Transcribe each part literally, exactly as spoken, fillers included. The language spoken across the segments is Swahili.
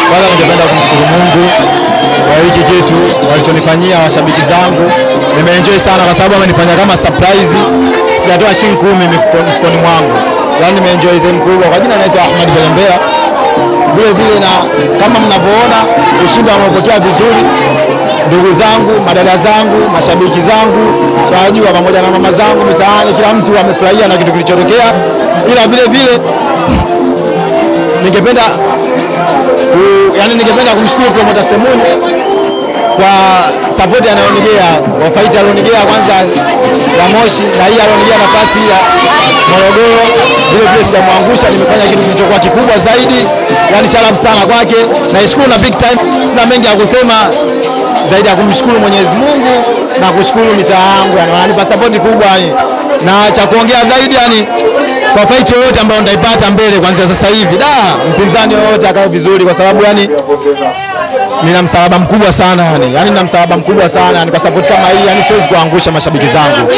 Kwanza ningependa kumshukuru Mungu kwa hiki kitu walichonifanyia washabiki zangu. Nimeenjoy sana kwa sababu amenifanya kama surprise. Sijatoa shilingi kumi mfukoni mwangu. Yaani nimeenjoy sehemu kubwa. Kwa jina naitwa Ahmad Belembea. Vile vile na kama mnavyoona ushindi wamepokea vizuri. Ndugu zangu, madada zangu, mashabiki zangu, tunajua pamoja na mama zangu mitaani, kila mtu amefurahia na kitu kilichotokea. Ila vile vile ningependa yani ningependa kumshukuru promoter Semuni kwa support anayonigea, kwa fight alionigea kwanza ya Moshi na hii alionigea nafasi ya Morogoro. Vile vile sijamwangusha, nimefanya kitu kilichokuwa kikubwa zaidi. Yani sharaf sana kwake. Naishukuru na big time. Sina mengi ya kusema zaidi ya kumshukuru Mwenyezi Mungu na kushukuru mitaa yangu, yani wananipa support kubwa yani. Na cha kuongea zaidi yani kwa fight yoyote ambayo nitaipata mbele kuanzia sasa hivi, da mpinzani yoyote akae vizuri kwa sababu yani nina msalaba mkubwa sana yani. Yani nina msalaba mkubwa sana yani, kwa support kama hii yani siwezi kuangusha mashabiki zangu.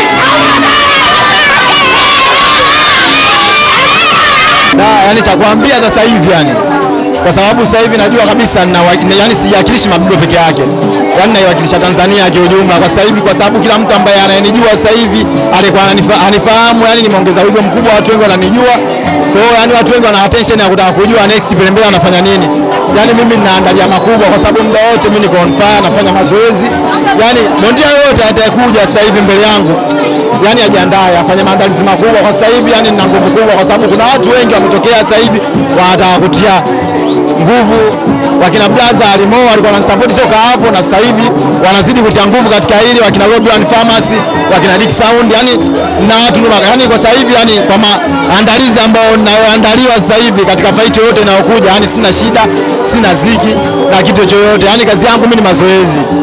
Da yani cha kuambia sasa hivi yani, kwa sababu sasa hivi najua kabisa na yani sijakilishi Mabibo peke yake. Yani naiwakilisha Tanzania kwa ujumla kwa sasa hivi, kwa sababu kila mtu ambaye anayenijua sasa hivi alikuwa ananifahamu. Yani nimeongeza wigo mkubwa, watu wengi wananijua. Kwa hiyo yani watu wengi wana attention ya kutaka kujua next Belembea anafanya nini. Yani mimi ninaandalia makubwa kwa sababu muda wote mimi niko on fire, nafanya mazoezi. Yani bondia yote atakuja sasa hivi mbele yangu, yani ajiandae afanye maandalizi makubwa kwa sasa hivi. Yani nina nguvu kubwa kwa sababu kuna watu wengi wametokea sasa hivi wanataka kutia nguvu. Wakina Blaza Alimo walikuwa wanasupport toka hapo na sasa hivi wanazidi kutia nguvu katika hili. Wakina Roblan Pharmacy, wakina Dick Sound, yani na watu ndio yani kwa sasa hivi yani kwa maandalizi ambayo nayoandaliwa sasa hivi katika fight yote inayokuja, yani sina shida, sina ziki na kitu chochote. Yani kazi yangu mimi ni mazoezi.